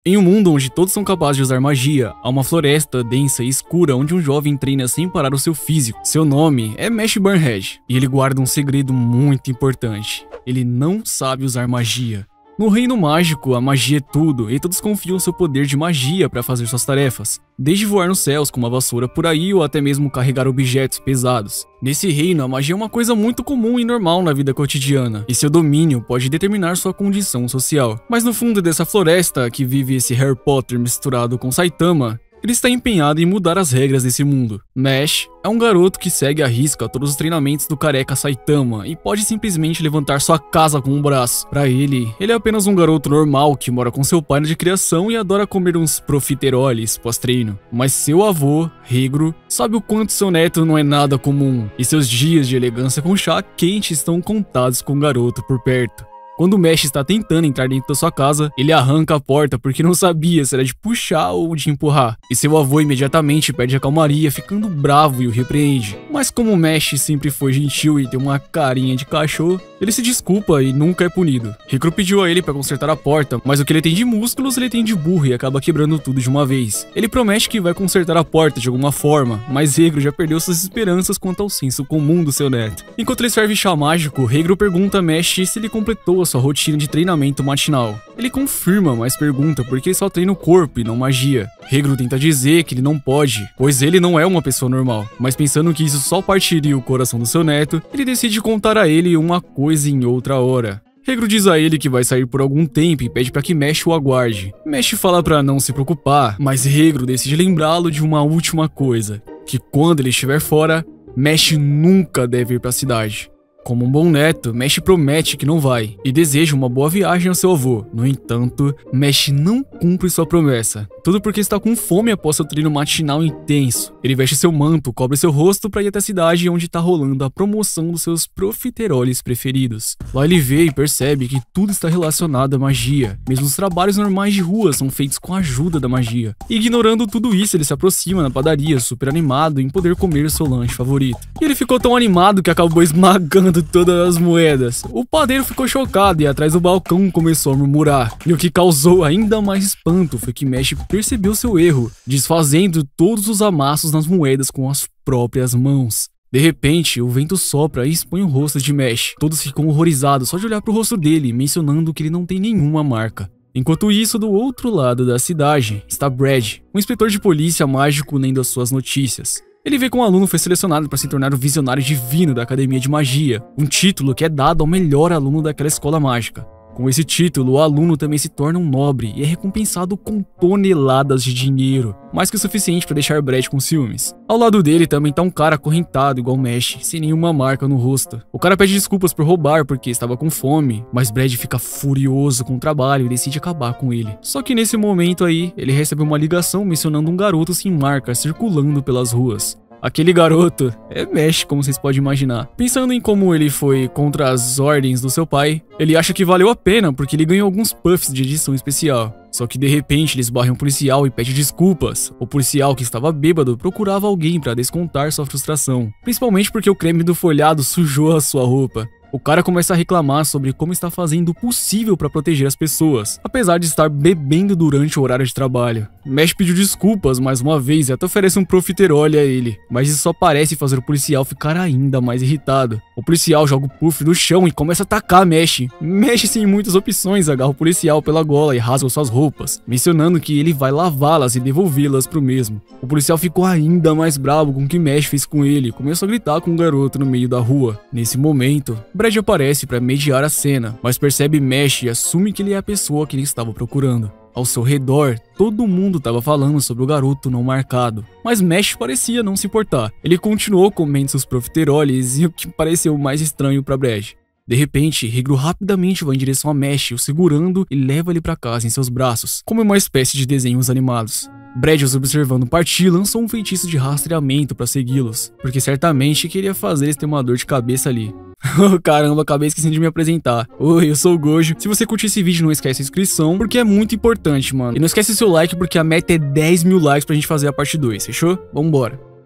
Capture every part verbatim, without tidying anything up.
Em um mundo onde todos são capazes de usar magia, há uma floresta densa e escura onde um jovem treina sem parar o seu físico. Seu nome é Mesh Burnhead, e ele guarda um segredo muito importante. Ele não sabe usar magia. No reino mágico, a magia é tudo, e todos confiam seu poder de magia para fazer suas tarefas, desde voar nos céus com uma vassoura por aí ou até mesmo carregar objetos pesados. Nesse reino, a magia é uma coisa muito comum e normal na vida cotidiana, e seu domínio pode determinar sua condição social. Mas no fundo dessa floresta que vive esse Harry Potter misturado com Saitama, ele está empenhado em mudar as regras desse mundo. Mesh é um garoto que segue à risca todos os treinamentos do careca Saitama e pode simplesmente levantar sua casa com um braço. Para ele, ele é apenas um garoto normal que mora com seu pai de criação e adora comer uns profiteroles pós-treino. Mas seu avô, Regro, sabe o quanto seu neto não é nada comum, e seus dias de elegância com chá quente estão contados com o garoto por perto. Quando o Mesh está tentando entrar dentro da sua casa, ele arranca a porta porque não sabia se era de puxar ou de empurrar. E seu avô imediatamente perde a calmaria, ficando bravo e o repreende. Mas como o Mesh sempre foi gentil e tem uma carinha de cachorro, ele se desculpa e nunca é punido. Regro pediu a ele para consertar a porta, mas o que ele tem de músculos ele tem de burro e acaba quebrando tudo de uma vez. Ele promete que vai consertar a porta de alguma forma, mas Regro já perdeu suas esperanças quanto ao senso comum do seu neto. Enquanto ele serve chá mágico, Regro pergunta a Mesh se ele completou a sua rotina de treinamento matinal. Ele confirma, mas pergunta por que ele só treina o corpo e não magia. Regro tenta dizer que ele não pode, pois ele não é uma pessoa normal, mas pensando que isso só partiria o coração do seu neto, ele decide contar a ele uma coisa em outra hora. Regro diz a ele que vai sair por algum tempo e pede para que Mesh o aguarde. Mesh fala para não se preocupar, mas Regro decide lembrá-lo de uma última coisa, que quando ele estiver fora, Mesh nunca deve ir para a cidade. Como um bom neto, Mesh promete que não vai e deseja uma boa viagem ao seu avô. No entanto, Mesh não cumpre sua promessa. Tudo porque está com fome após seu treino matinal intenso. Ele veste seu manto, cobre seu rosto para ir até a cidade onde está rolando a promoção dos seus profiteroles preferidos. Lá ele vê e percebe que tudo está relacionado à magia. Mesmo os trabalhos normais de rua são feitos com a ajuda da magia. E ignorando tudo isso, ele se aproxima na padaria, super animado em poder comer o seu lanche favorito. E ele ficou tão animado que acabou esmagando todas as moedas. O padeiro ficou chocado e atrás do balcão começou a murmurar. E o que causou ainda mais espanto foi que Mesh percebeu seu erro, desfazendo todos os amassos nas moedas com as próprias mãos. De repente, o vento sopra e expõe o rosto de Mesh. Todos ficam horrorizados só de olhar para o rosto dele, mencionando que ele não tem nenhuma marca. Enquanto isso, do outro lado da cidade, está Brad, um inspetor de polícia mágico lendo as suas notícias. Ele vê que um aluno foi selecionado para se tornar o visionário divino da Academia de Magia, um título que é dado ao melhor aluno daquela escola mágica. Com esse título, o aluno também se torna um nobre e é recompensado com toneladas de dinheiro, mais que o suficiente para deixar Brad com ciúmes. Ao lado dele também tá um cara acorrentado igual Mesh, sem nenhuma marca no rosto. O cara pede desculpas por roubar porque estava com fome, mas Brad fica furioso com o trabalho e decide acabar com ele. Só que nesse momento aí, ele recebe uma ligação mencionando um garoto sem marca circulando pelas ruas. Aquele garoto é Mesh, como vocês podem imaginar. Pensando em como ele foi contra as ordens do seu pai, ele acha que valeu a pena porque ele ganhou alguns puffs de edição especial. Só que de repente ele esbarra um policial e pede desculpas. O policial, que estava bêbado, procurava alguém para descontar sua frustração, principalmente porque o creme do folhado sujou a sua roupa. O cara começa a reclamar sobre como está fazendo o possível para proteger as pessoas, apesar de estar bebendo durante o horário de trabalho. Mesh pediu desculpas mais uma vez e até oferece um profiterole a ele, mas isso só parece fazer o policial ficar ainda mais irritado. O policial joga o puff no chão e começa a atacar Mesh. Mesh, sem muitas opções, agarra o policial pela gola e rasga suas roupas, mencionando que ele vai lavá-las e devolvê-las pro mesmo. O policial ficou ainda mais bravo com o que Mesh fez com ele e começou a gritar com o garoto no meio da rua. Nesse momento, Brad aparece para mediar a cena, mas percebe Mesh e assume que ele é a pessoa que ele estava procurando. Ao seu redor, todo mundo estava falando sobre o garoto não marcado, mas Mesh parecia não se importar. Ele continuou comendo seus profiteroles e o que pareceu mais estranho para Brad. De repente, Regro rapidamente vai em direção a Mesh, o segurando e leva ele para casa em seus braços, como uma espécie de desenhos animados. Brad, os observando partir, lançou um feitiço de rastreamento para segui-los, porque certamente queria fazer eles ter uma dor de cabeça ali. Oh, caramba, acabei esquecendo de me apresentar. Oi, eu sou o Gojo. Se você curtiu esse vídeo, não esquece a inscrição, porque é muito importante, mano. E não esquece o seu like, porque a meta é dez mil likes pra gente fazer a parte dois, fechou? Vambora.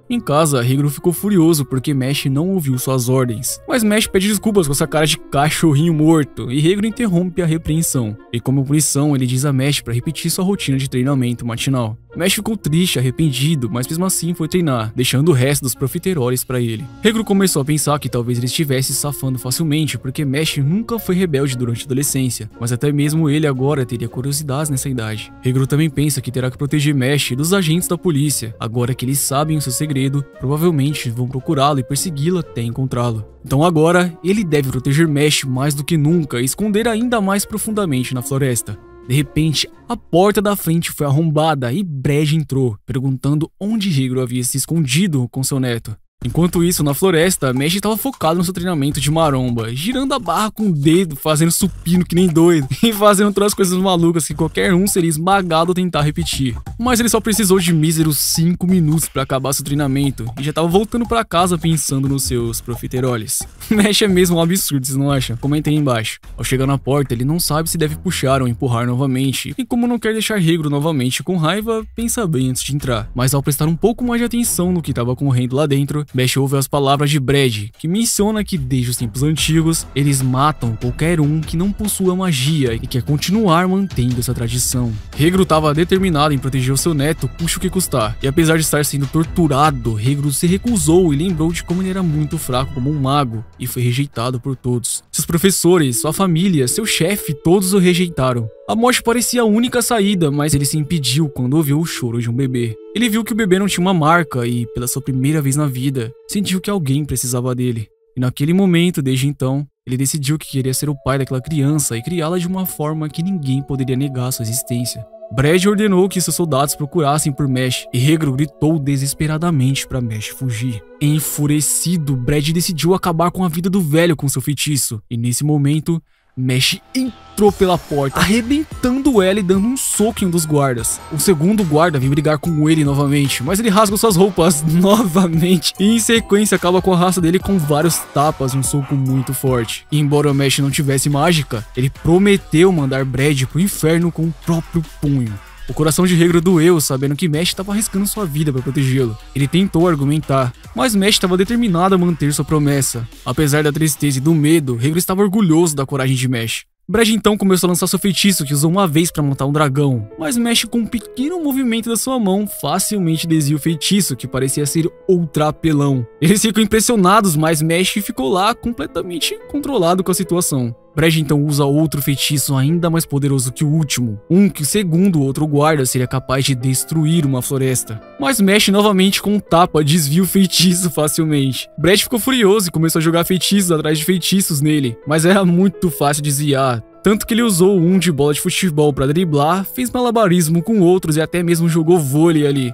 Em casa, Regro ficou furioso porque Mesh não ouviu suas ordens. Mas Mesh pede desculpas com essa cara de cachorrinho morto e Regro interrompe a repreensão. E como punição, ele diz a Mesh para repetir sua rotina de treinamento matinal. Mesh ficou triste, arrependido, mas mesmo assim foi treinar, deixando o resto dos profiteroles para ele. Regro começou a pensar que talvez ele estivesse safando facilmente porque Mesh nunca foi rebelde durante a adolescência, mas até mesmo ele agora teria curiosidades nessa idade. Regro também pensa que terá que proteger Mesh dos agentes da polícia, agora que eles sabem o seu segredo, provavelmente vão procurá-lo e persegui-lo até encontrá-lo. Então agora, ele deve proteger Mesh mais do que nunca e esconder ainda mais profundamente na floresta. De repente, a porta da frente foi arrombada e Brad entrou, perguntando onde Regro havia se escondido com seu neto. Enquanto isso, na floresta, Mesh estava focado no seu treinamento de maromba, girando a barra com o dedo, fazendo supino que nem doido, e fazendo outras coisas malucas que qualquer um seria esmagado ao tentar repetir. Mas ele só precisou de míseros cinco minutos para acabar seu treinamento, e já estava voltando para casa pensando nos seus profiteroles. Mesh é mesmo um absurdo, vocês não acham? Comentem aí embaixo. Ao chegar na porta, ele não sabe se deve puxar ou empurrar novamente, e como não quer deixar Regro novamente com raiva, pensa bem antes de entrar. Mas ao prestar um pouco mais de atenção no que estava ocorrendo lá dentro, Mesh ouve as palavras de Brad, que menciona que desde os tempos antigos, eles matam qualquer um que não possua magia e quer continuar mantendo essa tradição. Regro estava determinado em proteger o seu neto, custe o que custar, e apesar de estar sendo torturado, Regro se recusou e lembrou de como ele era muito fraco como um mago, e foi rejeitado por todos. Seus professores, sua família, seu chefe, todos o rejeitaram. A morte parecia a única saída, mas ele se impediu quando ouviu o choro de um bebê. Ele viu que o bebê não tinha uma marca e, pela sua primeira vez na vida, sentiu que alguém precisava dele. E naquele momento, desde então, ele decidiu que queria ser o pai daquela criança e criá-la de uma forma que ninguém poderia negar sua existência. Brad ordenou que seus soldados procurassem por Mesh e Regro gritou desesperadamente para Mesh fugir. Enfurecido, Brad decidiu acabar com a vida do velho com seu feitiço, e nesse momento, Mesh entrou pela porta, arrebentando ela e dando um soco em um dos guardas. O segundo guarda vem brigar com ele novamente, mas ele rasga suas roupas novamente e em sequência acaba com a raça dele com vários tapas e um soco muito forte. E embora o Mesh não tivesse mágica, ele prometeu mandar Brad pro inferno com o próprio punho. O coração de Regro doeu, sabendo que Mesh estava arriscando sua vida para protegê-lo. Ele tentou argumentar, mas Mesh estava determinado a manter sua promessa. Apesar da tristeza e do medo, Regro estava orgulhoso da coragem de Mesh. Brad então começou a lançar seu feitiço que usou uma vez para matar um dragão, mas Mesh com um pequeno movimento da sua mão facilmente desvia o feitiço que parecia ser ultra apelão. Eles ficam impressionados, mas Mesh ficou lá completamente controlado com a situação. Brad então usa outro feitiço ainda mais poderoso que o último, um que segundo o outro guarda seria capaz de destruir uma floresta. Mas Mesh novamente com um tapa desvia o feitiço facilmente. Brad ficou furioso e começou a jogar feitiços atrás de feitiços nele, mas era muito fácil desviar. Tanto que ele usou um de bola de futebol para driblar, fez malabarismo com outros e até mesmo jogou vôlei ali.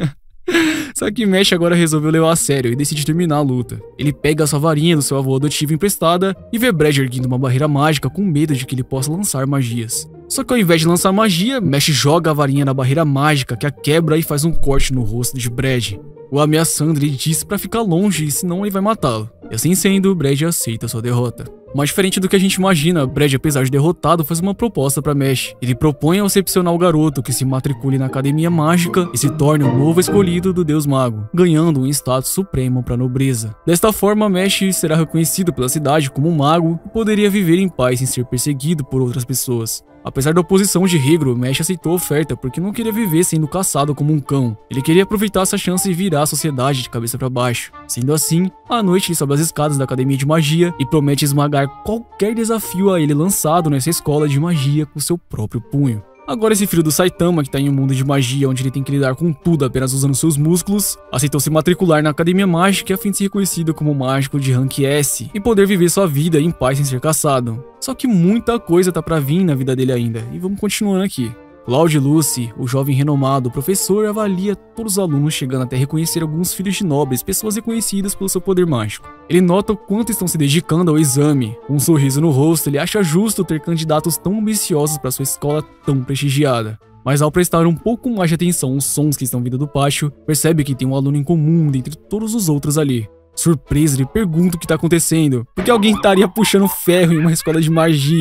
Só que Mesh agora resolveu levar a sério e decide terminar a luta. Ele pega a sua varinha do seu avô adotivo emprestada e vê Brad erguendo uma barreira mágica com medo de que ele possa lançar magias. Só que ao invés de lançar magia, Mesh joga a varinha na barreira mágica que a quebra e faz um corte no rosto de Brad. O ameaçando, ele diz para ficar longe, senão ele vai matá-lo. E assim sendo, Brad aceita sua derrota. Mas diferente do que a gente imagina, Brad, apesar de derrotado, faz uma proposta para Mesh. Ele propõe ao excepcional garoto que se matricule na Academia Mágica e se torne o novo escolhido do Deus Mago, ganhando um status supremo para a nobreza. Desta forma, Mesh será reconhecido pela cidade como um mago e poderia viver em paz sem ser perseguido por outras pessoas. Apesar da oposição de Regro, Mesh aceitou a oferta porque não queria viver sendo caçado como um cão. Ele queria aproveitar essa chance e virar a sociedade de cabeça para baixo. Sendo assim, à noite ele sobe as escadas da Academia de Magia e promete esmagar qualquer desafio a ele lançado nessa escola de magia com seu próprio punho. Agora esse filho do Saitama, que tá em um mundo de magia onde ele tem que lidar com tudo apenas usando seus músculos, aceitou se matricular na Academia Mágica a fim de ser reconhecido como mágico de rank S e poder viver sua vida em paz sem ser caçado. Só que muita coisa tá pra vir na vida dele ainda, e vamos continuando aqui. Claude Lucy, o jovem renomado professor, avalia todos os alunos, chegando até reconhecer alguns filhos de nobres, pessoas reconhecidas pelo seu poder mágico. Ele nota o quanto estão se dedicando ao exame. Com um sorriso no rosto, ele acha justo ter candidatos tão ambiciosos para sua escola tão prestigiada. Mas ao prestar um pouco mais de atenção aos sons que estão vindo do pátio, percebe que tem um aluno em comum dentre todos os outros ali. Surpreso, ele pergunta o que está acontecendo, porque alguém estaria puxando ferro em uma escola de magia.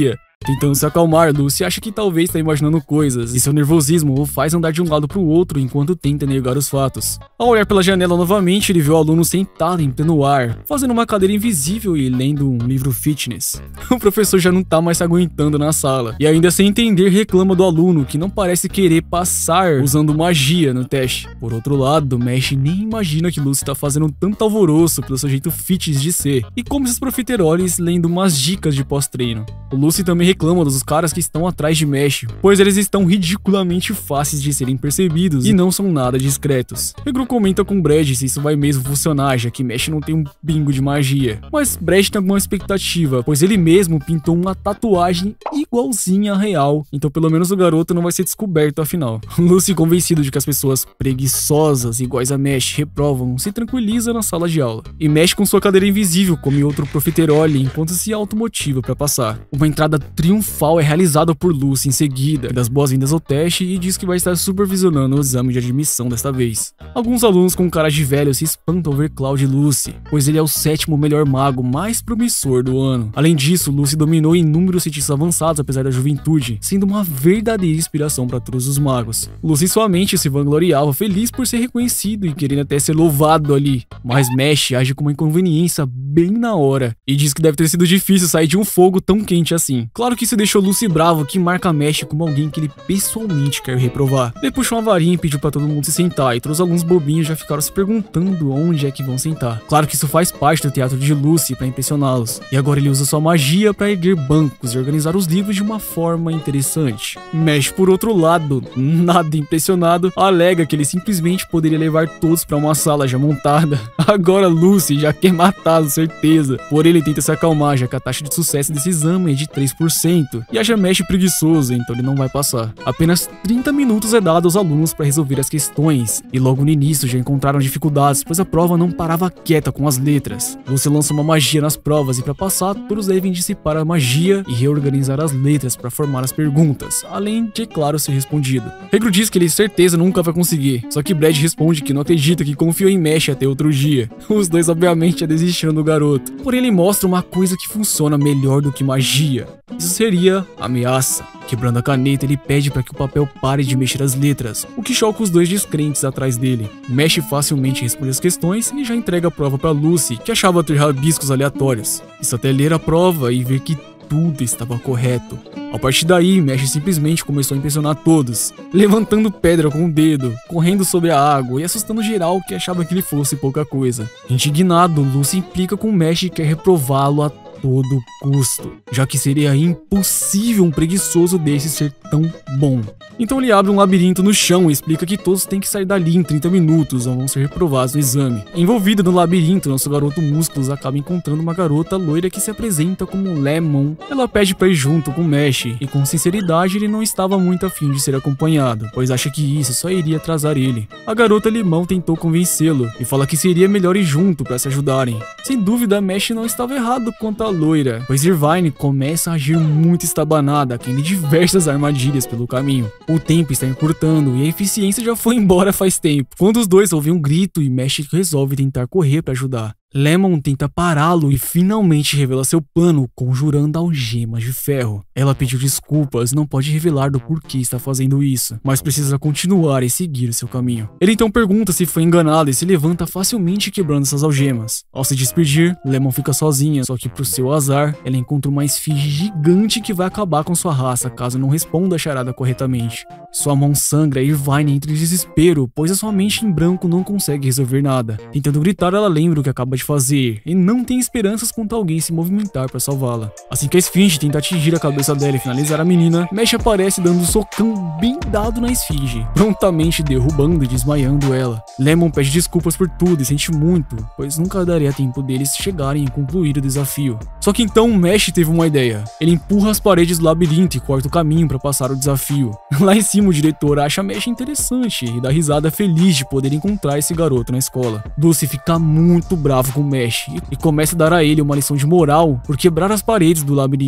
Tentando se acalmar, Lucy acha que talvez está imaginando coisas, e seu nervosismo o faz andar de um lado para o outro enquanto tenta negar os fatos. Ao olhar pela janela novamente, ele vê o aluno sentado em pleno ar, fazendo uma cadeira invisível e lendo um livro fitness. O professor já não tá mais se aguentando na sala, e ainda sem entender reclama do aluno que não parece querer passar usando magia no teste. Por outro lado, Mesh nem imagina que Lucy tá fazendo tanto alvoroço pelo seu jeito fitness de ser, e come esses profiteroles lendo umas dicas de pós-treino. O Lucy também reclama dos caras que estão atrás de Mesh, pois eles estão ridiculamente fáceis de serem percebidos e não são nada discretos. Egro comenta com Brad se isso vai mesmo funcionar, já que Mesh não tem um pingo de magia. Mas Brad tem alguma expectativa, pois ele mesmo pintou uma tatuagem igualzinha à real, então pelo menos o garoto não vai ser descoberto afinal. Lucy, convencido de que as pessoas preguiçosas iguais a Mesh reprovam, se tranquiliza na sala de aula. E Mesh, com sua cadeira invisível, come outro profiterole enquanto se automotiva para passar. Uma entrada triunfal é realizada por Lucy em seguida, dá as boas-vindas ao teste e diz que vai estar supervisionando o exame de admissão desta vez. Alguns alunos com cara de velho se espantam ao ver Cloud e Lucy, pois ele é o sétimo melhor mago mais promissor do ano. Além disso, Lucy dominou inúmeros cientistas avançados apesar da juventude, sendo uma verdadeira inspiração para todos os magos. Lucy sua mente se vangloriava, feliz por ser reconhecido e querendo até ser louvado ali, mas Mesh age com uma inconveniência bem na hora e diz que deve ter sido difícil sair de um fogo tão quente assim. Claro que isso deixou Lucy bravo, que marca Mesh como alguém que ele pessoalmente quer reprovar. Ele puxou uma varinha e pediu para todo mundo se sentar, e todos os alunos bobinhos já ficaram se perguntando onde é que vão sentar. Claro que isso faz parte do teatro de Lucy para impressioná-los, e agora ele usa sua magia para erguer bancos e organizar os livros de uma forma interessante. Mesh, por outro lado, nada impressionado, alega que ele simplesmente poderia levar todos para uma sala já montada. Agora Lucy já quer matá-lo, certeza. Porém, ele tenta se acalmar, já que a taxa de sucesso desse exame é de três por cento, e acha Mesh preguiçoso, então ele não vai passar. Apenas trinta minutos é dado aos alunos para resolver as questões, e logo no início já encontraram dificuldades, pois a prova não parava quieta com as letras. Lucy lança uma magia nas provas e para passar, todos devem dissipar a magia e reorganizar as letras para formar as perguntas, além de, claro, ser respondido. Egro diz que ele certeza nunca vai conseguir, só que Brad responde que não acredita, que confiou em Mesh até outro dia. Os dois obviamente já desistiram do garoto, porém ele mostra uma coisa que funciona melhor do que magia. Isso seria ameaça. Quebrando a caneta, ele pede para que o papel pare de mexer as letras, o que choca os dois descrentes atrás dele. Mesh facilmente responde as questões e já entrega a prova para Lucy, que achava ter rabiscos aleatórios. Isso até ler a prova e ver que tudo estava correto. A partir daí, Mesh simplesmente começou a impressionar todos, levantando pedra com o dedo, correndo sobre a água e assustando geral que achava que ele fosse pouca coisa. Indignado, Lucy implica com Mesh e quer reprová-lo a todo custo, já que seria impossível um preguiçoso desse ser tão bom. Então ele abre um labirinto no chão e explica que todos têm que sair dali em trinta minutos ou vão ser reprovados no exame. Envolvido no labirinto, nosso garoto Músculos acaba encontrando uma garota loira que se apresenta como Lemon. Ela pede pra ir junto com Mesh, e com sinceridade ele não estava muito afim de ser acompanhado, pois acha que isso só iria atrasar ele. A garota Limão tentou convencê-lo e fala que seria melhor ir junto para se ajudarem. Sem dúvida, Mesh não estava errado quanto à loira, pois Irvine começa a agir muito estabanada, caindo diversas armadilhas pelo caminho. O tempo está encurtando e a eficiência já foi embora faz tempo, quando os dois ouvem um grito e Mesh resolve tentar correr para ajudar. Lemon tenta pará-lo e finalmente revela seu plano, conjurando algemas de ferro. Ela pediu desculpas, não pode revelar do porquê está fazendo isso, mas precisa continuar e seguir seu caminho. Ele então pergunta se foi enganado e se levanta facilmente quebrando essas algemas. Ao se despedir, Lemon fica sozinha, só que pro seu azar, ela encontra uma esfinge gigante que vai acabar com sua raça caso não responda a charada corretamente. Sua mão sangra e Irvine entra em desespero, pois a sua mente em branco não consegue resolver nada. Tentando gritar, ela lembra o que acaba de fazer e não tem esperanças quanto a alguém se movimentar para salvá-la. Assim que a esfinge tenta atingir a cabeça dela e finalizar a menina, Mesh aparece dando um socão bem dado na esfinge, prontamente derrubando e desmaiando ela. Lemon pede desculpas por tudo e sente muito, pois nunca daria tempo deles chegarem a concluir o desafio. Só que então Mesh teve uma ideia. Ele empurra as paredes do labirinto e corta o caminho para passar o desafio. Lá em cima, o diretor acha Mesh interessante e dá risada feliz de poder encontrar esse garoto na escola. Lucy fica muito bravo com Mesh e começa a dar a ele uma lição de moral por quebrar as paredes do labirinto.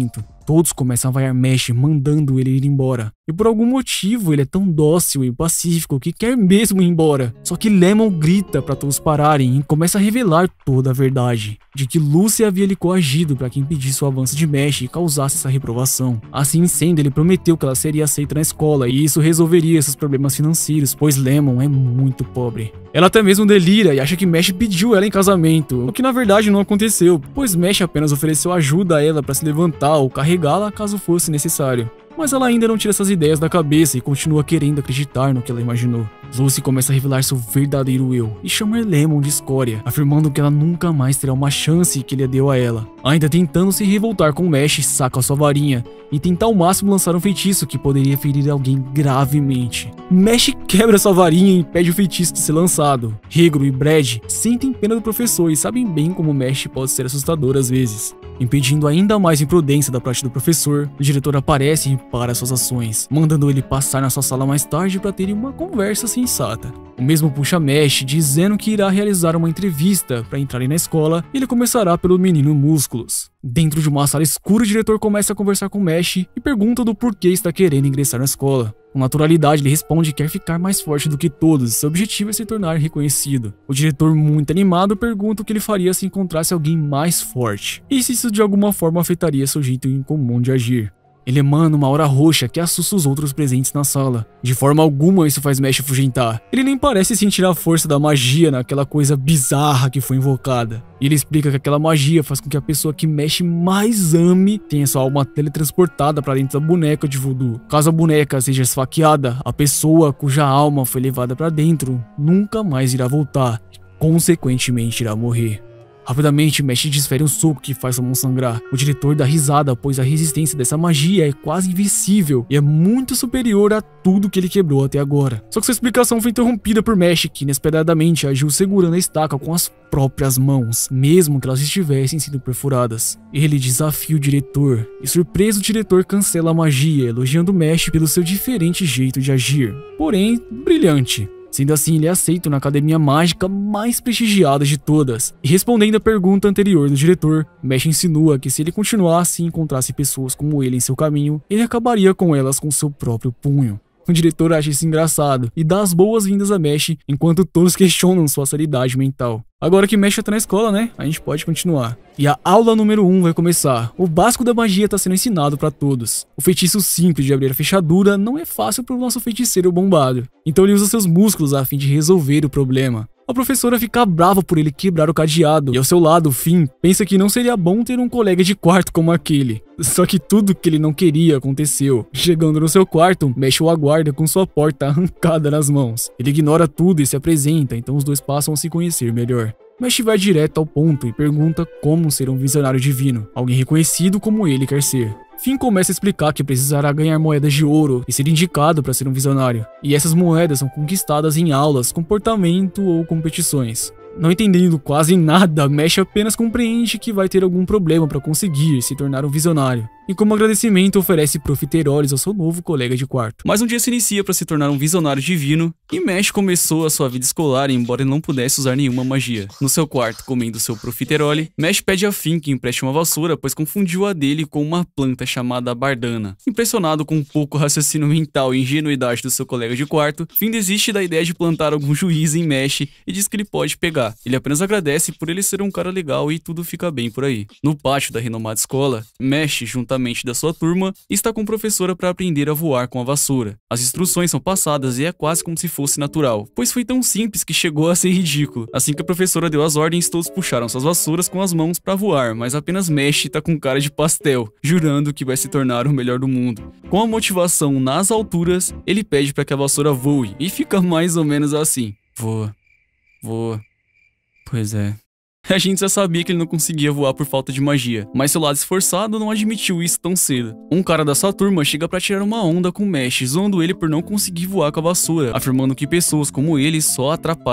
Todos começam a vaiar Mesh, mandando ele ir embora. E por algum motivo ele é tão dócil e pacífico que quer mesmo ir embora. Só que Lemon grita para todos pararem e começa a revelar toda a verdade, de que Lucy havia lhe coagido para que impedisse o avanço de Mesh e causasse essa reprovação. Assim sendo, ele prometeu que ela seria aceita na escola e isso resolveria seus problemas financeiros, pois Lemon é muito pobre. Ela até mesmo delira e acha que Mesh pediu ela em casamento, o que na verdade não aconteceu, pois Mesh apenas ofereceu ajuda a ela para se levantar ou carregá-la caso fosse necessário. Mas ela ainda não tira essas ideias da cabeça e continua querendo acreditar no que ela imaginou. Lucy começa a revelar seu verdadeiro eu e chama Lemon de escória, afirmando que ela nunca mais terá uma chance que ele deu a ela. Ainda tentando se revoltar com Mesh, saca sua varinha e tenta ao máximo lançar um feitiço que poderia ferir alguém gravemente. Mesh quebra sua varinha e impede o feitiço de ser lançado. Regro e Brad sentem pena do professor e sabem bem como Mesh pode ser assustador às vezes. Impedindo ainda mais imprudência da parte do professor, o diretor aparece e para suas ações, mandando ele passar na sua sala mais tarde para terem uma conversa sensata. O mesmo puxa Mesh, dizendo que irá realizar uma entrevista para entrarem na escola e ele começará pelo menino Músculos. Dentro de uma sala escura, o diretor começa a conversar com Mesh e pergunta do porquê está querendo ingressar na escola. Com naturalidade, ele responde que quer ficar mais forte do que todos e seu objetivo é se tornar reconhecido. O diretor, muito animado, pergunta o que ele faria se encontrasse alguém mais forte e se isso de alguma forma afetaria seu jeito incomum de agir. Ele emana uma aura roxa que assusta os outros presentes na sala. De forma alguma isso faz Mesh afugentar. Ele nem parece sentir a força da magia naquela coisa bizarra que foi invocada. E ele explica que aquela magia faz com que a pessoa que Mesh mais ame tenha sua alma teletransportada para dentro da boneca de voodoo. Caso a boneca seja esfaqueada, a pessoa cuja alma foi levada para dentro nunca mais irá voltar e consequentemente irá morrer. Rapidamente, Mesh desfere um soco que faz sua mão sangrar. O diretor dá risada, pois a resistência dessa magia é quase invencível e é muito superior a tudo que ele quebrou até agora. Só que sua explicação foi interrompida por Mesh, que inesperadamente agiu segurando a estaca com as próprias mãos, mesmo que elas estivessem sendo perfuradas. Ele desafia o diretor, e surpreso o diretor cancela a magia, elogiando Mesh pelo seu diferente jeito de agir, porém brilhante. Sendo assim, ele é aceito na academia mágica mais prestigiada de todas. E respondendo à pergunta anterior do diretor, Mesh insinua que se ele continuasse e encontrasse pessoas como ele em seu caminho, ele acabaria com elas com seu próprio punho. O diretor acha isso engraçado e dá as boas-vindas a Mesh, enquanto todos questionam sua sanidade mental. Agora que Mesh tá na escola, né? A gente pode continuar. E a aula número um vai começar. O básico da magia está sendo ensinado para todos. O feitiço simples de abrir a fechadura não é fácil para o nosso feiticeiro bombado. Então ele usa seus músculos a fim de resolver o problema. A professora fica brava por ele quebrar o cadeado, e ao seu lado, Finn pensa que não seria bom ter um colega de quarto como aquele. Só que tudo que ele não queria aconteceu. Chegando no seu quarto, Mesh o aguarda com sua porta arrancada nas mãos. Ele ignora tudo e se apresenta, então os dois passam a se conhecer melhor. Mesh vai direto ao ponto e pergunta como ser um visionário divino, alguém reconhecido como ele quer ser. Finn começa a explicar que precisará ganhar moedas de ouro e ser indicado para ser um visionário, e essas moedas são conquistadas em aulas, comportamento ou competições. Não entendendo quase nada, Mesh apenas compreende que vai ter algum problema para conseguir se tornar um visionário. E como agradecimento oferece profiteroles ao seu novo colega de quarto. Mas um dia se inicia para se tornar um visionário divino, e Mesh começou a sua vida escolar embora ele não pudesse usar nenhuma magia. No seu quarto, comendo seu profiterole, Mesh pede a Finn que empreste uma vassoura, pois confundiu a dele com uma planta chamada bardana. Impressionado com um pouco raciocínio mental e ingenuidade do seu colega de quarto, Finn desiste da ideia de plantar algum juízo em Mesh e diz que ele pode pegar. Ele apenas agradece por ele ser um cara legal e tudo fica bem por aí. No pátio da renomada escola, Mesh, juntamente da sua turma, está com a professora para aprender a voar com a vassoura. As instruções são passadas e é quase como se fosse natural, pois foi tão simples que chegou a ser ridículo. Assim que a professora deu as ordens, todos puxaram suas vassouras com as mãos para voar, mas apenas Mesh tá com cara de pastel, jurando que vai se tornar o melhor do mundo. Com a motivação nas alturas, ele pede para que a vassoura voe e fica mais ou menos assim: voa, voa. Pois é. A gente já sabia que ele não conseguia voar por falta de magia, mas seu lado esforçado não admitiu isso tão cedo. Um cara da sua turma chega pra tirar uma onda com Mesh, zoando ele por não conseguir voar com a vassoura, afirmando que pessoas como ele só atrapalham.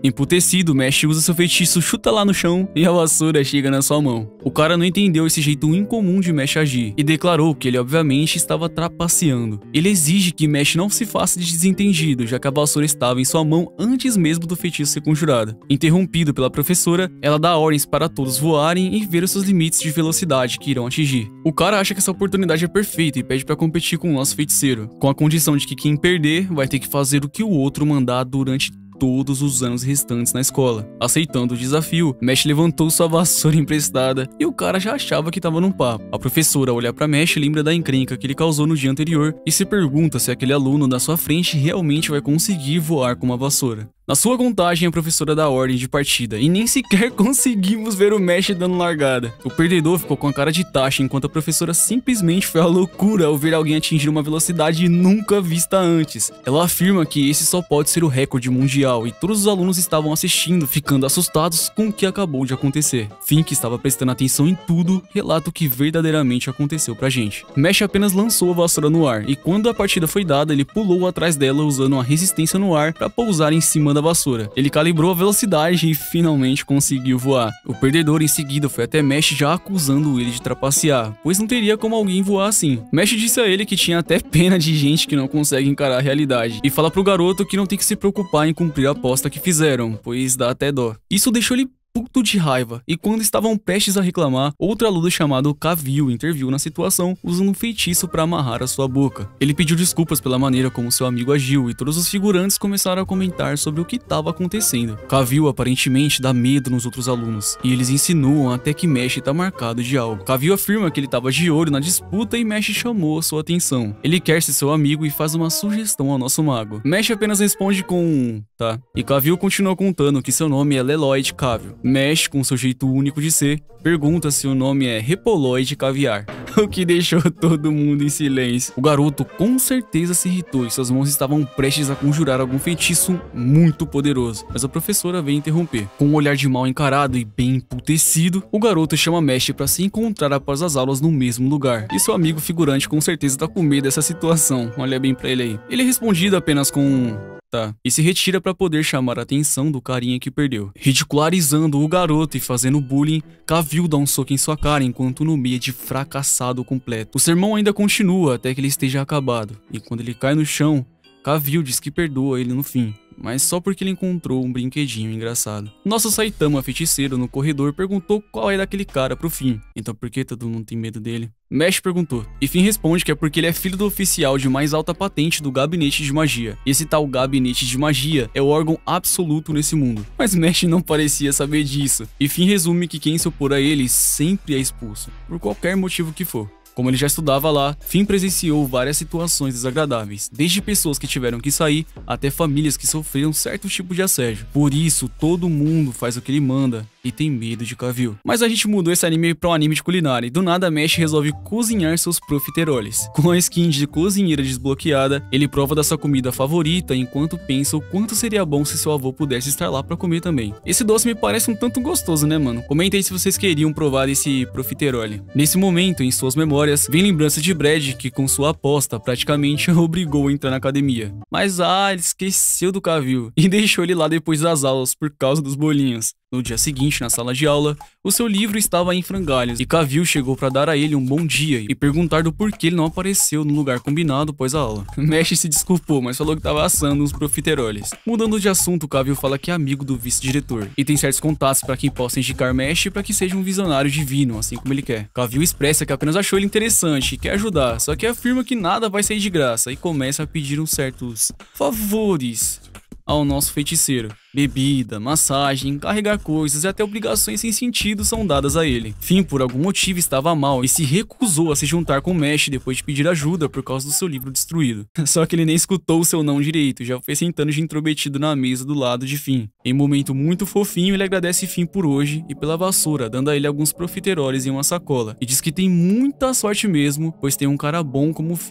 Emputecido, Mesh usa seu feitiço chuta lá no chão e a vassoura chega na sua mão. O cara não entendeu esse jeito incomum de Mesh agir e declarou que ele obviamente estava trapaceando. Ele exige que Mesh não se faça de desentendido, já que a vassoura estava em sua mão antes mesmo do feitiço ser conjurado. Interrompido pela professora, ela dá ordens para todos voarem e ver os seus limites de velocidade que irão atingir. O cara acha que essa oportunidade é perfeita e pede para competir com o nosso feiticeiro, com a condição de que quem perder vai ter que fazer o que o outro mandar durante todos os anos restantes na escola. Aceitando o desafio, Mesh levantou sua vassoura emprestada e o cara já achava que tava num papo. A professora olha pra Mesh e lembra da encrenca que ele causou no dia anterior e se pergunta se aquele aluno na sua frente realmente vai conseguir voar com uma vassoura. Na sua contagem, a professora dá ordem de partida e nem sequer conseguimos ver o Mesh dando largada. O perdedor ficou com a cara de taxa enquanto a professora simplesmente foi à loucura ao ver alguém atingir uma velocidade nunca vista antes. Ela afirma que esse só pode ser o recorde mundial e todos os alunos estavam assistindo, ficando assustados com o que acabou de acontecer. Finn, que estava prestando atenção em tudo, relata o que verdadeiramente aconteceu pra gente. Mesh apenas lançou a vassoura no ar e quando a partida foi dada, ele pulou atrás dela usando uma resistência no ar para pousar em cima da vassoura. Ele calibrou a velocidade e finalmente conseguiu voar. O perdedor em seguida foi até Mesh já acusando ele de trapacear, pois não teria como alguém voar assim. Mesh disse a ele que tinha até pena de gente que não consegue encarar a realidade e fala pro garoto que não tem que se preocupar em cumprir a aposta que fizeram, pois dá até dó. Isso deixou ele puto de raiva, e quando estavam prestes a reclamar, outro aluno chamado Kavil interviu na situação usando um feitiço para amarrar a sua boca. Ele pediu desculpas pela maneira como seu amigo agiu e todos os figurantes começaram a comentar sobre o que estava acontecendo. Kavil aparentemente dá medo nos outros alunos, e eles insinuam até que Mesh está marcado de algo. Kavil afirma que ele estava de olho na disputa e Mesh chamou a sua atenção. Ele quer ser seu amigo e faz uma sugestão ao nosso mago. Mesh apenas responde com um tá, e Kavil continua contando que seu nome é Leloid Kavil. Mesh, com seu jeito único de ser, pergunta se o nome é Repoloide Caviar, o que deixou todo mundo em silêncio. O garoto com certeza se irritou e suas mãos estavam prestes a conjurar algum feitiço muito poderoso, mas a professora veio interromper. Com um olhar de mal encarado e bem emputecido, o garoto chama Mesh para se encontrar após as aulas no mesmo lugar. E seu amigo figurante com certeza tá com medo dessa situação, olha bem pra ele aí. Ele é respondido apenas com um tá, e se retira para poder chamar a atenção do carinha que perdeu. Ridicularizando o garoto e fazendo bullying, Kavil dá um soco em sua cara enquanto nomeia de fracassado completo. O sermão ainda continua até que ele esteja acabado, e quando ele cai no chão, Kavil diz que perdoa ele no fim, mas só porque ele encontrou um brinquedinho engraçado. Nosso Saitama feiticeiro no corredor perguntou qual é daquele cara pro Finn. Então por que todo mundo tem medo dele? Mesh perguntou, e Finn responde que é porque ele é filho do oficial de mais alta patente do Gabinete de Magia. E esse tal Gabinete de Magia é o órgão absoluto nesse mundo. Mas Mesh não parecia saber disso, e Finn resume que quem se opor a ele sempre é expulso, por qualquer motivo que for. Como ele já estudava lá, Finn presenciou várias situações desagradáveis, desde pessoas que tiveram que sair, até famílias que sofreram certo tipo de assédio. Por isso, todo mundo faz o que ele manda e tem medo de Kavil. Mas a gente mudou esse anime para um anime de culinária, e do nada Mesh resolve cozinhar seus profiteroles. Com a skin de cozinheira desbloqueada, ele prova da sua comida favorita enquanto pensa o quanto seria bom se seu avô pudesse estar lá para comer também. Esse doce me parece um tanto gostoso, né, mano? Comentem aí se vocês queriam provar esse profiterole. Nesse momento, em suas memórias, vem lembrança de Brad, que com sua aposta praticamente o obrigou a entrar na academia. Mas ah, ele esqueceu do Kavil e deixou ele lá depois das aulas por causa dos bolinhos. No dia seguinte, na sala de aula, o seu livro estava em frangalhos e Kavil chegou para dar a ele um bom dia e perguntar do porquê ele não apareceu no lugar combinado após a aula. Mesh se desculpou, mas falou que estava assando uns profiteroles. Mudando de assunto, Kavil fala que é amigo do vice-diretor e tem certos contatos para quem possa indicar Mesh para que seja um visionário divino, assim como ele quer. Kavil expressa que apenas achou ele interessante e quer ajudar, só que afirma que nada vai sair de graça e começa a pedir uns certos favores ao nosso feiticeiro. Bebida, massagem, carregar coisas e até obrigações sem sentido são dadas a ele. Finn, por algum motivo, estava mal e se recusou a se juntar com Mesh depois de pedir ajuda por causa do seu livro destruído. Só que ele nem escutou o seu não direito, já foi sentando de intrometido na mesa do lado de Finn. Em um momento muito fofinho, ele agradece Finn por hoje e pela vassoura, dando a ele alguns profiteroles em uma sacola. E diz que tem muita sorte mesmo, pois tem um cara bom como Finn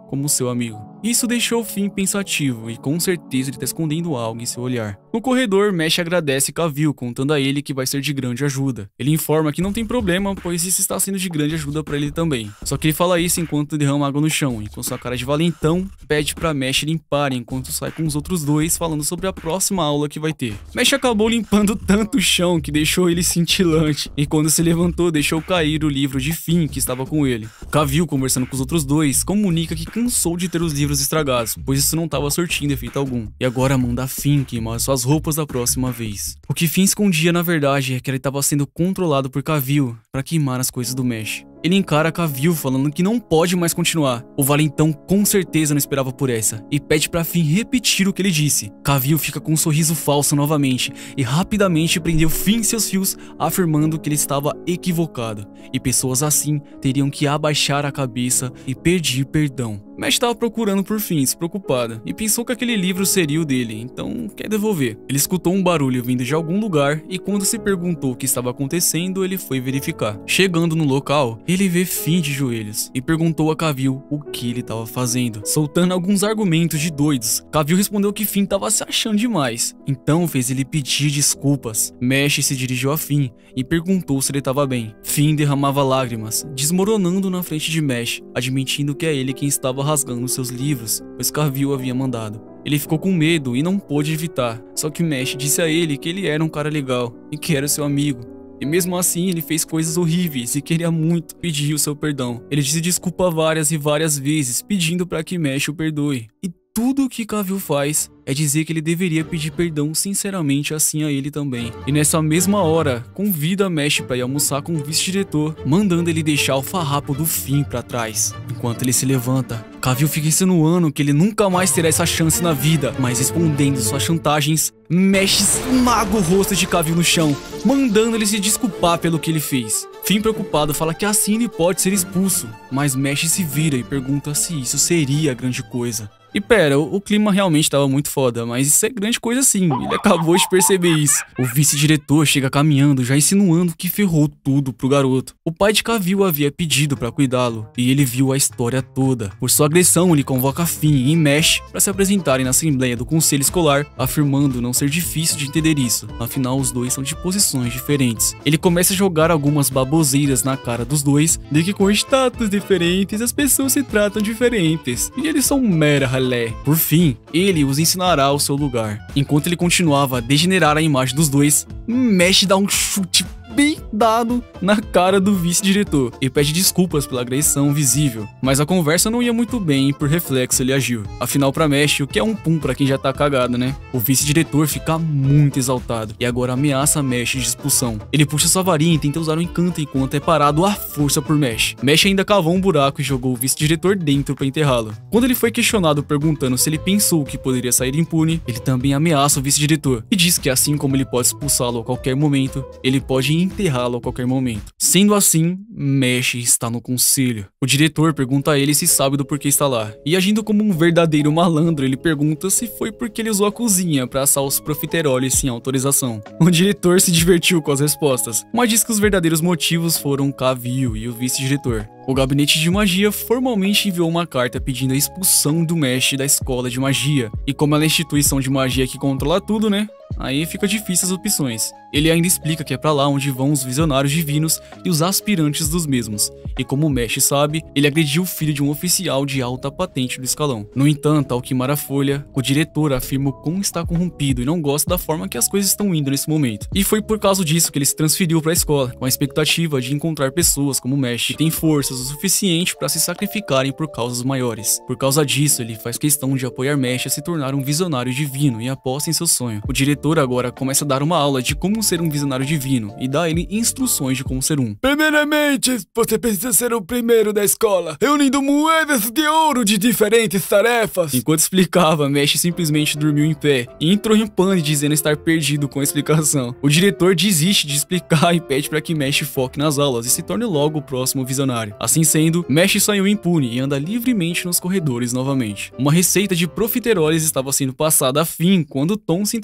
como seu amigo. Isso deixou Finn pensativo e com certeza ele tá escondendo algo em seu olhar. No corredor, Mesh agradece Cavill, contando a ele que vai ser de grande ajuda. Ele informa que não tem problema, pois isso está sendo de grande ajuda para ele também. Só que ele fala isso enquanto derrama água no chão, e com sua cara de valentão, pede pra Mesh limpar enquanto sai com os outros dois falando sobre a próxima aula que vai ter. Mesh acabou limpando tanto o chão que deixou ele cintilante, e quando se levantou deixou cair o livro de Finn que estava com ele. Cavill, conversando com os outros dois, comunica que cansou de ter os livros estragados, pois isso não estava surtindo efeito algum, e agora manda Finn queimar suas roupas da próxima vez. O que Finn escondia na verdade é que ele estava sendo controlado por Cavill para queimar as coisas do Mesh. Ele encara Cavill falando que não pode mais continuar. O valentão com certeza não esperava por essa e pede pra Finn repetir o que ele disse. Cavill fica com um sorriso falso novamente e rapidamente prendeu Finn em seus fios, afirmando que ele estava equivocado e pessoas assim teriam que abaixar a cabeça e pedir perdão. Mesh estava procurando por Finn, despreocupada, e pensou que aquele livro seria o dele, então quer devolver. Ele escutou um barulho vindo de algum lugar e quando se perguntou o que estava acontecendo, ele foi verificar. Chegando no local, ele vê Finn de joelhos e perguntou a Cavill o que ele estava fazendo, soltando alguns argumentos de doidos. Cavill respondeu que Finn estava se achando demais, então fez ele pedir desculpas. Mesh se dirigiu a Finn e perguntou se ele estava bem. Finn derramava lágrimas, desmoronando na frente de Mesh, admitindo que é ele quem estava rasgando seus livros, pois Cavill havia mandado. Ele ficou com medo e não pôde evitar, só que Mesh disse a ele que ele era um cara legal e que era seu amigo. E mesmo assim ele fez coisas horríveis e queria muito pedir o seu perdão. Ele disse desculpa várias e várias vezes, pedindo para que Mesh o perdoe. E tudo o que Cavill faz é dizer que ele deveria pedir perdão sinceramente assim a ele também. E nessa mesma hora, convida Mesh para ir almoçar com o vice-diretor, mandando ele deixar o farrapo do Finn para trás. Enquanto ele se levanta, Cavill fica insinuando que ele nunca mais terá essa chance na vida, mas respondendo suas chantagens, Mesh esmaga o rosto de Cavill no chão, mandando ele se desculpar pelo que ele fez. Finn, preocupado, fala que assim ele pode ser expulso, mas Mesh se vira e pergunta se isso seria grande coisa. E pera, o, o clima realmente estava muito foda, mas isso é grande coisa sim, ele acabou de perceber isso. O vice-diretor chega caminhando, já insinuando que ferrou tudo pro garoto. O pai de Cavill havia pedido pra cuidá-lo, e ele viu a história toda. Por sua agressão, ele convoca Finn e Mesh para se apresentarem na assembleia do conselho escolar, afirmando não ser difícil de entender isso, afinal os dois são de posições diferentes. Ele começa a jogar algumas baboseiras na cara dos dois, de que com status diferentes as pessoas se tratam diferentes, e eles são mera. Por fim, ele os ensinará ao seu lugar. Enquanto ele continuava a degenerar a imagem dos dois, Mesh dá um chute bem dado na cara do vice-diretor e pede desculpas pela agressão visível, mas a conversa não ia muito bem e por reflexo ele agiu. Afinal, pra Mesh, o que é um pum pra quem já tá cagado, né? O vice-diretor fica muito exaltado e agora ameaça Mesh de expulsão. Ele puxa sua varinha e tenta usar o encanto enquanto é parado à força por Mesh. Mesh ainda cavou um buraco e jogou o vice-diretor dentro pra enterrá-lo. Quando ele foi questionado perguntando se ele pensou que poderia sair impune, ele também ameaça o vice-diretor e diz que assim como ele pode expulsá-lo a qualquer momento, ele pode enterrá-lo a qualquer momento. Sendo assim, Mesh está no conselho. O diretor pergunta a ele se sabe do porquê está lá, e agindo como um verdadeiro malandro, ele pergunta se foi porque ele usou a cozinha para assar os profiteroles sem autorização. O diretor se divertiu com as respostas, mas diz que os verdadeiros motivos foram Cavill e o vice-diretor. O gabinete de magia formalmente enviou uma carta pedindo a expulsão do Mesh da escola de magia, e como ela é a instituição de magia que controla tudo, né? Aí fica difícil as opções. Ele ainda explica que é pra lá onde vão os visionários divinos e os aspirantes dos mesmos, e como o Mesh sabe, ele agrediu o filho de um oficial de alta patente do escalão. No entanto, ao queimar a folha, o diretor afirma o quão está corrompido e não gosta da forma que as coisas estão indo nesse momento. E foi por causa disso que ele se transferiu para a escola, com a expectativa de encontrar pessoas como o Mesh, que têm forças o suficiente para se sacrificarem por causas maiores. Por causa disso, ele faz questão de apoiar Mesh a se tornar um visionário divino e aposta em seu sonho. O diretor agora começa a dar uma aula de como ser um visionário divino e dá a ele instruções de como ser um. Primeiramente, você precisa ser o primeiro da escola, reunindo moedas de ouro de diferentes tarefas. Enquanto explicava, Mesh simplesmente dormiu em pé e entrou em pânico dizendo estar perdido com a explicação. O diretor desiste de explicar e pede para que Mesh foque nas aulas e se torne logo o próximo visionário. Assim sendo, Mesh saiu impune e anda livremente nos corredores novamente. Uma receita de profiteroles estava sendo passada a Finn quando Tom se intrometeu no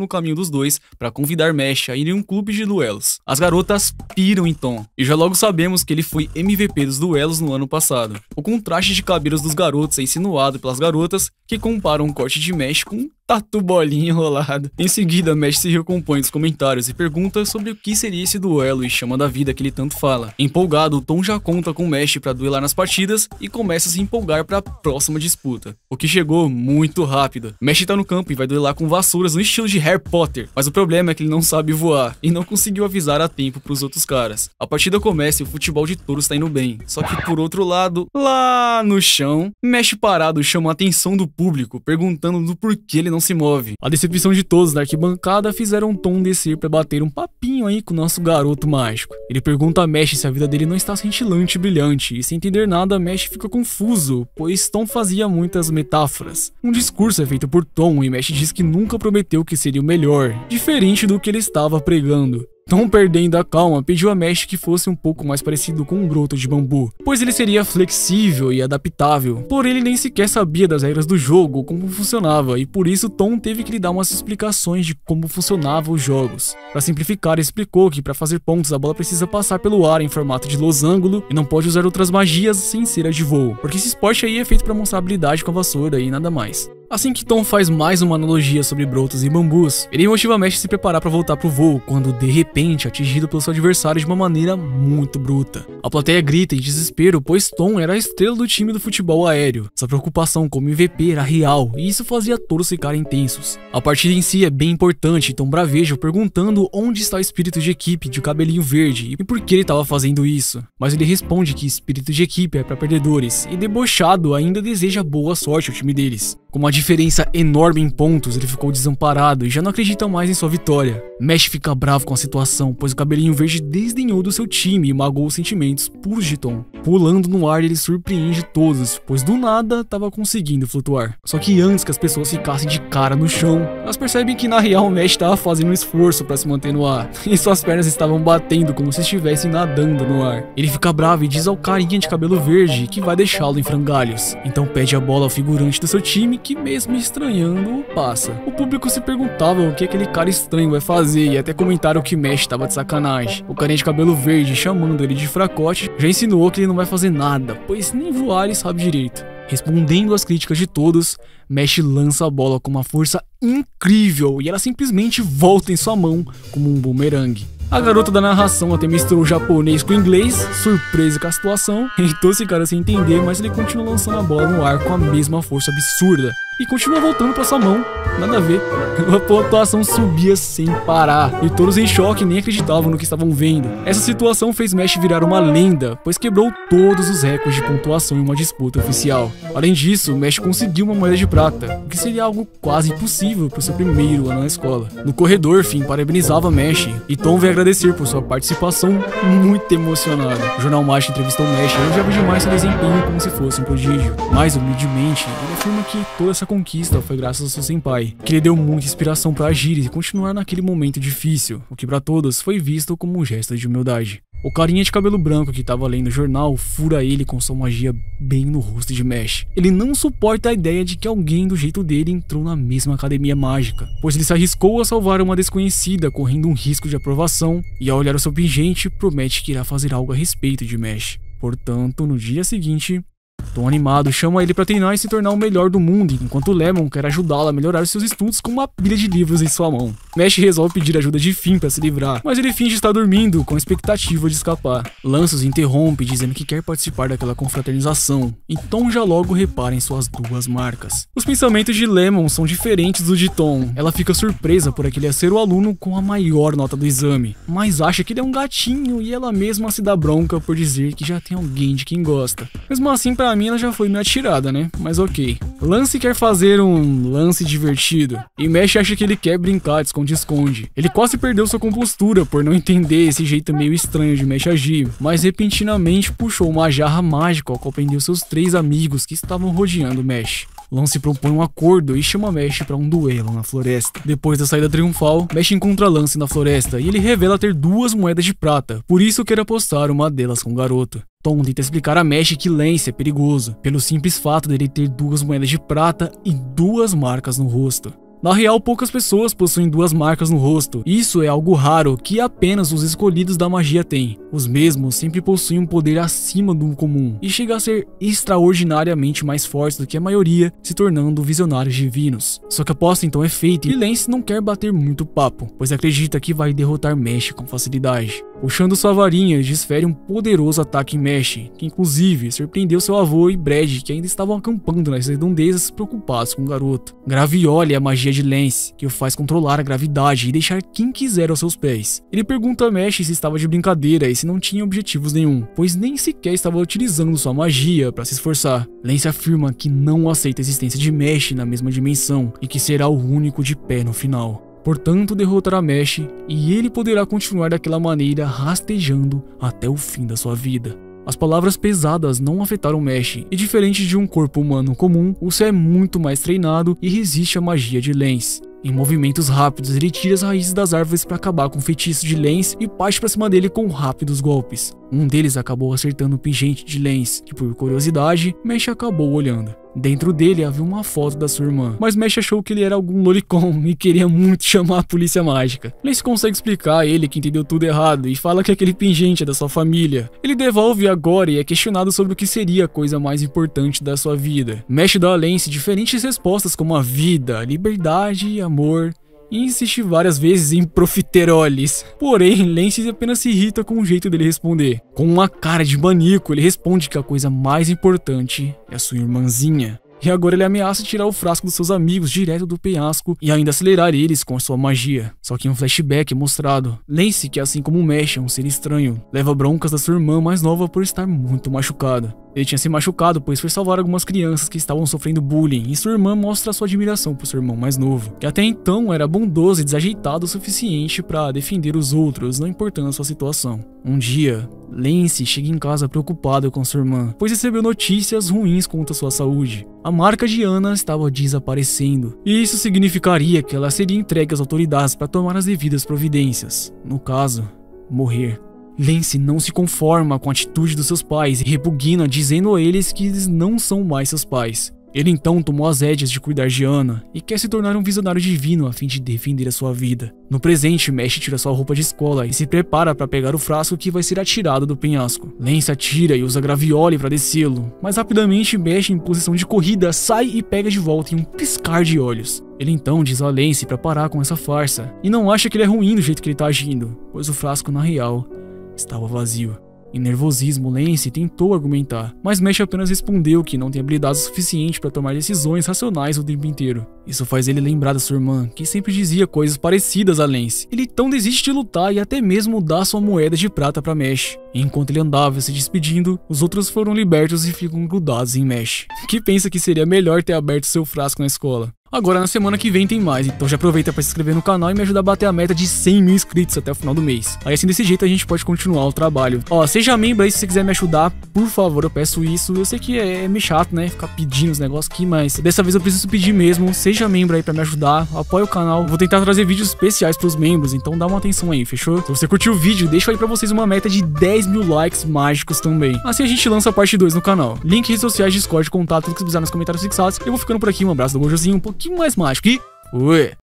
no caminho dos dois para convidar Mesh a ir em um clube de duelos. As garotas piram em Tom, e já logo sabemos que ele foi M V P dos duelos no ano passado. O contraste de cabelos dos garotos é insinuado pelas garotas, que comparam um corte de Mesh com um tatu bolinha enrolado. Em seguida, Mesh se recompõe dos comentários e pergunta sobre o que seria esse duelo e chama da vida que ele tanto fala. Empolgado, Tom já conta com Mesh para duelar nas partidas e começa a se empolgar para a próxima disputa, o que chegou muito rápido. Mesh tá no campo e vai duelar com vassouras no estilo de Harry Potter, mas o problema é que ele não sabe voar e não conseguiu avisar a tempo pros outros caras. A partida começa e o futebol de touros tá indo bem, só que por outro lado, lá no chão, Mesh parado chama a atenção do público, perguntando do porquê ele não se move. A decepção de todos da arquibancada fizeram Tom descer pra bater um papinho aí com o nosso garoto mágico. Ele pergunta a Mesh se a vida dele não está cintilante e brilhante, e sem entender nada, Mesh fica confuso, pois Tom fazia muitas metáforas. Um discurso é feito por Tom e Mesh diz que nunca prometeu que seria o melhor, diferente do que ele estava pregando. Tom, perdendo a calma, pediu a Mesh que fosse um pouco mais parecido com um broto de bambu, pois ele seria flexível e adaptável. Porém, ele nem sequer sabia das regras do jogo ou como funcionava, e por isso Tom teve que lhe dar umas explicações de como funcionavam os jogos. Para simplificar, ele explicou que para fazer pontos a bola precisa passar pelo ar em formato de losango e não pode usar outras magias sem ser a de voo, porque esse esporte aí é feito para mostrar habilidade com a vassoura e nada mais. Assim que Tom faz mais uma analogia sobre brotos e bambus, ele motiva Mesh a se preparar para voltar pro voo, quando de repente é atingido pelo seu adversário de uma maneira muito bruta. A plateia grita em desespero, pois Tom era a estrela do time do futebol aéreo. Sua preocupação como M V P era real, e isso fazia todos ficarem tensos. A partida em si é bem importante, Tom braveja perguntando onde está o espírito de equipe de cabelinho verde e por que ele estava fazendo isso. Mas ele responde que espírito de equipe é para perdedores, e debochado ainda deseja boa sorte ao time deles. Com uma diferença enorme em pontos, ele ficou desamparado e já não acredita mais em sua vitória. Mesh fica bravo com a situação, pois o cabelinho verde desdenhou do seu time e magoou os sentimentos puros de Tom. Pulando no ar, ele surpreende todos, pois do nada estava conseguindo flutuar. Só que antes que as pessoas ficassem de cara no chão, elas percebem que na real Mesh estava fazendo um esforço para se manter no ar, e suas pernas estavam batendo como se estivessem nadando no ar. Ele fica bravo e diz ao carinha de cabelo verde que vai deixá-lo em frangalhos. Então pede a bola ao figurante do seu time, que mesmo estranhando, passa. O público se perguntava o que aquele cara estranho vai fazer e até comentaram que Mesh estava de sacanagem. O carinha de cabelo verde, chamando ele de fracote, já insinuou que ele não vai fazer nada, pois nem voar ele sabe direito. Respondendo às críticas de todos, Mesh lança a bola com uma força incrível e ela simplesmente volta em sua mão como um bumerangue. A garota da narração até misturou japonês com inglês, surpresa com a situação, e todos ficaram sem entender, mas ele continua lançando a bola no ar com a mesma força absurda. E continua voltando pra sua mão, nada a ver. A pontuação subia sem parar, e todos em choque nem acreditavam no que estavam vendo. Essa situação fez Mesh virar uma lenda, pois quebrou todos os recordes de pontuação em uma disputa oficial. Além disso, Mesh conseguiu uma moeda de prata, o que seria algo quase impossível para o seu primeiro ano na escola. No corredor, Finn parabenizava Mesh, e Tom veio agradecer por sua participação muito emocionado. O Jornal Mágico entrevistou Mesh e elogiava demais seu desempenho como se fosse um prodígio. Mais humildemente, ele afirma que toda essa conquista foi graças ao seu senpai, que lhe deu muita inspiração para agir e continuar naquele momento difícil, o que para todos foi visto como um gesto de humildade. O carinha de cabelo branco que estava lendo o jornal fura ele com sua magia bem no rosto de Mesh. Ele não suporta a ideia de que alguém do jeito dele entrou na mesma academia mágica, pois ele se arriscou a salvar uma desconhecida correndo um risco de aprovação, e ao olhar o seu pingente promete que irá fazer algo a respeito de Mesh. Portanto, no dia seguinte, Tom animado chama ele para treinar e se tornar o melhor do mundo, enquanto Lemon quer ajudá-lo a melhorar seus estudos com uma pilha de livros em sua mão. Mesh resolve pedir ajuda de Finn para se livrar, mas ele finge estar dormindo com a expectativa de escapar. Lance os interrompe dizendo que quer participar daquela confraternização, e Tom já logo repara em suas duas marcas. Os pensamentos de Lemon são diferentes dos de Tom. Ela fica surpresa por aquele ser o aluno com a maior nota do exame, mas acha que ele é um gatinho e ela mesma se dá bronca por dizer que já tem alguém de quem gosta. Mesmo assim, pra mim ela já foi meio atirada, né? Mas ok. Lance quer fazer um lance divertido, e Mesh acha que ele quer brincar de esconde-esconde. Ele quase perdeu sua compostura por não entender esse jeito meio estranho de Mesh agir, mas repentinamente puxou uma jarra mágica ao qual prendeu seus três amigos que estavam rodeando Mesh. Lance propõe um acordo e chama Mesh para um duelo na floresta. Depois da saída triunfal, Mesh encontra Lance na floresta e ele revela ter duas moedas de prata, por isso quer apostar uma delas com o garoto. Tom tenta explicar a Mesh que Lance é perigoso, pelo simples fato dele ter duas moedas de prata e duas marcas no rosto. Na real, poucas pessoas possuem duas marcas no rosto. Isso é algo raro que apenas os escolhidos da magia têm. Os mesmos sempre possuem um poder acima do comum e chegam a ser extraordinariamente mais fortes do que a maioria, se tornando visionários divinos. Só que a aposta então é feita e Lance não quer bater muito papo, pois acredita que vai derrotar Mesh com facilidade. Puxando sua varinha, ele desfere um poderoso ataque em Mesh, que inclusive surpreendeu seu avô e Brad, que ainda estavam acampando nas redondezas preocupados com o garoto. Gravioli é a magia de Lance, que o faz controlar a gravidade e deixar quem quiser aos seus pés. Ele pergunta a Mesh se estava de brincadeira e se não tinha objetivos nenhum, pois nem sequer estava utilizando sua magia para se esforçar. Lance afirma que não aceita a existência de Mesh na mesma dimensão e que será o único de pé no final. Portanto, derrotará Mesh e ele poderá continuar daquela maneira rastejando até o fim da sua vida. As palavras pesadas não afetaram Mesh, e diferente de um corpo humano comum, o seu é muito mais treinado e resiste à magia de Lance. Em movimentos rápidos, ele tira as raízes das árvores para acabar com o feitiço de Lance e parte para cima dele com rápidos golpes. Um deles acabou acertando o pingente de Lance, que por curiosidade, Mesh acabou olhando. Dentro dele havia uma foto da sua irmã, mas Mesh achou que ele era algum lolicon e queria muito chamar a polícia mágica. Lance consegue explicar a ele que entendeu tudo errado e fala que aquele pingente é da sua família. Ele devolve agora e é questionado sobre o que seria a coisa mais importante da sua vida. Mesh dá a Lance diferentes respostas como a vida, liberdade, amor, e insiste várias vezes em profiteroles. Porém, Lance apenas se irrita com o jeito dele responder. Com uma cara de maníaco, ele responde que a coisa mais importante é a sua irmãzinha. E agora ele ameaça tirar o frasco dos seus amigos direto do penhasco e ainda acelerar eles com a sua magia. Só que em um flashback é mostrado Lance, que assim como Mesh é um ser estranho, leva broncas da sua irmã mais nova por estar muito machucada. Ele tinha se machucado pois foi salvar algumas crianças que estavam sofrendo bullying, e sua irmã mostra sua admiração por seu irmão mais novo, que até então era bondoso e desajeitado o suficiente para defender os outros, não importando a sua situação. Um dia, Lance chega em casa preocupado com sua irmã, pois recebeu notícias ruins quanto à sua saúde. A marca de Ana estava desaparecendo, e isso significaria que ela seria entregue às autoridades para tomar as devidas providências. No caso, morrer. Lance não se conforma com a atitude dos seus pais e repugna, dizendo a eles que eles não são mais seus pais. Ele então tomou as rédeas de cuidar de Ana e quer se tornar um visionário divino a fim de defender a sua vida. No presente, Mesh tira sua roupa de escola e se prepara para pegar o frasco que vai ser atirado do penhasco. Lance atira e usa Gravioli para descê-lo, mas rapidamente Mesh, em posição de corrida, sai e pega de volta em um piscar de olhos. Ele então diz a Lance para parar com essa farsa e não acha que ele é ruim do jeito que ele tá agindo, pois o frasco na real estava vazio. Em nervosismo, Lance tentou argumentar, mas Mesh apenas respondeu que não tem habilidade suficiente para tomar decisões racionais o tempo inteiro. Isso faz ele lembrar da sua irmã, que sempre dizia coisas parecidas a Lance. Ele então desiste de lutar e até mesmo dá sua moeda de prata para Mesh. Enquanto ele andava se despedindo, os outros foram libertos e ficam grudados em Mesh, que pensa que seria melhor ter aberto seu frasco na escola. Agora na semana que vem tem mais, então já aproveita para se inscrever no canal e me ajudar a bater a meta de cem mil inscritos até o final do mês. Aí assim desse jeito a gente pode continuar o trabalho. Ó, seja membro aí se você quiser me ajudar, por favor, eu peço isso. Eu sei que é, é meio chato, né, ficar pedindo os negócios aqui, mas dessa vez eu preciso pedir mesmo. Seja membro aí para me ajudar, apoie o canal. Vou tentar trazer vídeos especiais pros membros, então dá uma atenção aí, fechou? Se você curtiu o vídeo, deixa aí pra vocês uma meta de dez mil likes mágicos também. Assim a gente lança a parte dois no canal. Link, redes sociais, Discord, contato, tudo que você precisar nos comentários fixados. Eu vou ficando por aqui, um abraço do Gojozinho, um pouquinho mais mágico e fui!